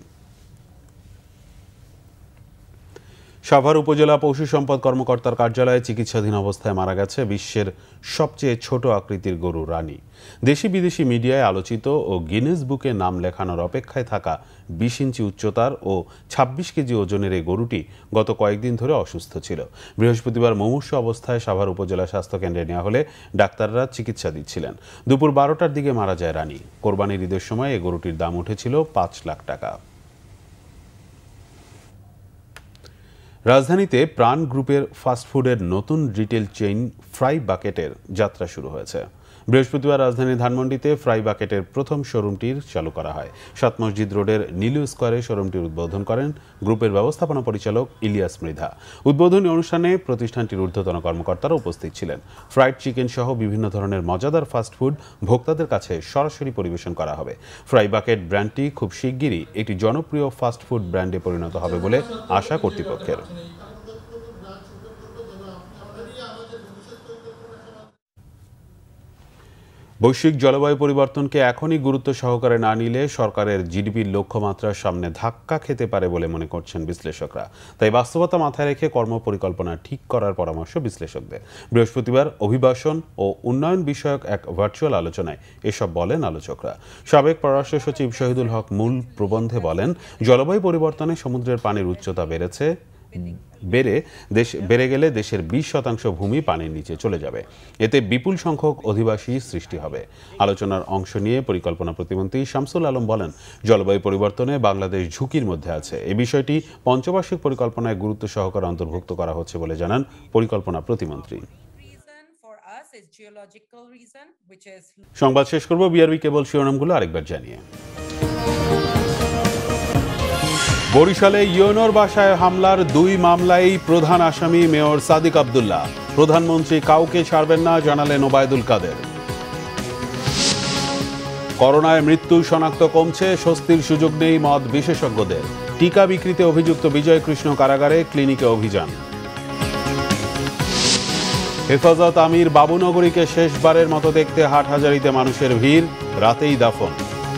সাভার উপজেলা পশু সম্পদ কর্মকর্তার কার্যালয়ে চিকিৎসাধীন অবস্থায় মারা গেছে বিশ্বের সবচেয়ে ছোট আকৃতির গরু রানী। দেশি বিদেশি মিডিয়ায় আলোচিত ও গিনেস বুকে নাম লেখানোর অপেক্ষায় থাকা বিশ ইঞ্চি উচ্চতার ও ছাব্বিশ কেজি ওজনের এই গরুটি গত কয়েকদিন ধরে অসুস্থ ছিল। বৃহস্পতিবার মুমূর্ষু অবস্থায় সাভার উপজেলা স্বাস্থ্যকেন্দ্রে নেওয়া হলে ডাক্তাররা চিকিৎসা দিচ্ছিলেন। দুপুর বারোটার দিকে মারা যায় রানী। কোরবানির ঈদের সময় এই গরুটির দাম উঠেছিল পাঁচ লাখ টাকা। রাজধানীতে প্রাণ গ্রুপের ফাস্টফুডের নতুন রিটেল চেইন ফ্রাই বাকেটের যাত্রা শুরু হয়েছে। বৃহস্পতিবার রাজধানীর ধানমন্ডিতে ফ্রাই বাকেটের প্রথম শোরুমটির চালু করা হয়। সাত মসজিদ রোডের নীলু স্কোয়ারে শোরুমটির উদ্বোধন করেন গ্রুপের ব্যবস্থাপনা পরিচালক ইলিয়াস মৃধা। উদ্বোধনী অনুষ্ঠানে প্রতিষ্ঠানটির ঊর্ধ্বতন কর্মকর্তারা উপস্থিত ছিলেন। ফ্রাইড চিকেন সহ বিভিন্ন ধরনের মজাদার ফাস্টফুড ভোক্তাদের কাছে সরাসরি পরিবেশন করা হবে। ফ্রাই বাকেট ব্র্যান্ডটি খুব শিগগিরই একটি জনপ্রিয় ফাস্টফুড ব্র্যান্ডে পরিণত হবে বলে আশা কর্তৃপক্ষের। বৈশ্বিক জলবায়ু পরিবর্তনকে এখনই গুরুত্ব সহকারে না নিলে সরকারের জিডিপির লক্ষ্যমাত্রার সামনে ধাক্কা খেতে পারে বলে মনে করছেন বিশ্লেষকরা। তাই বাস্তবতা মাথায় রেখে কর্মপরিকল্পনা ঠিক করার পরামর্শ বিশ্লেষকদের। বৃহস্পতিবার অভিবাসন ও উন্নয়ন বিষয়ক এক ভার্চুয়াল আলোচনায় এসব বলেন আলোচকরা। সাবেক পররাষ্ট্র সচিব শহীদুল হক মূল প্রবন্ধে বলেন, জলবায়ু পরিবর্তনে সমুদ্রের পানির উচ্চতা বেড়েছে বেড়ে দেশ বেড়ে গেলে দেশের বিশ শতাংশ ভূমি পানির নিচে চলে যাবে। এতে বিপুল সংখ্যক অধিবাসী সৃষ্টি হবে। আলোচনার অংশ নিয়ে পরিকল্পনা প্রতিমন্ত্রী শামসুল আলম বলেন, জলবায়ু পরিবর্তনে বাংলাদেশ ঝুঁকির মধ্যে আছে। এই বিষয়টি পঞ্চবার্ষিক পরিকল্পনায় গুরুত্ব সহকারে অন্তর্ভুক্ত করা হচ্ছে বলে জানান পরিকল্পনা প্রতিমন্ত্রী। সংবাদ শেষ করব বিআরবি কেবল শিরোনামগুলো আরেকবার জানিয়ে। বরিশালে ইউনোর বাসায় হামলার দুই মামলায় প্রধান আসামি মেয়র সাদিক আব্দুল্লাহ। প্রধানমন্ত্রী কাউকে ছাড়বেন না জানালেন ওবায়দুল কাদের। করোনায় মৃত্যু শনাক্ত কমছে, স্বস্তির সুযোগ নেই মদ বিশেষজ্ঞদের। টিকা বিক্রিতে অভিযুক্ত বিজয় কৃষ্ণ কারাগারে, ক্লিনিকে অভিযান। হেফাজত আমির বাবুনগরীকে শেষবারের মতো দেখতে হাটহাজারীতে মানুষের ভিড়, রাতেই দাফন।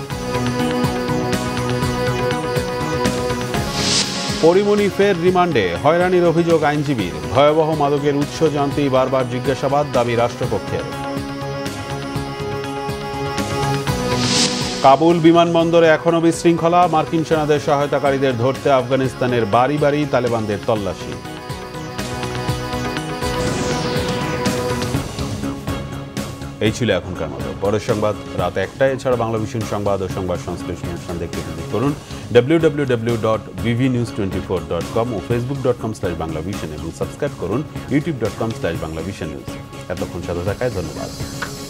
পরিমণি ফের রিমান্ডে, হয়রানির অভিযোগ আইনজীবীর। ভয়াবহ মাদকের উৎস জানতেই বারবার জিজ্ঞাসাবাদ, দাবি রাষ্ট্রপক্ষের। কাবুল বিমানবন্দরে এখনো বিশৃঙ্খলা, মার্কিন সেনাদের সহায়তাকারীদের ধরতে আফগানিস্তানের বাড়ি বাড়ি তালেবানদের তল্লাশি। এই ছিল এখনকার মতো। পরের সংবাদ রাত একটায়। এছাড়া বাংলা ভিশন সংবাদ ও সংবাদ সংশ্লিষ্ট অনুষ্ঠান দেখতে ভিজিট করুন W W W dot BV news twenty four dot com ও Facebook dot com slash Bangla vision এবং সাবস্ক্রাইব করুন YouTube dot com slash Bangla vision news. এতক্ষণ সাথে থাকায় ধন্যবাদ।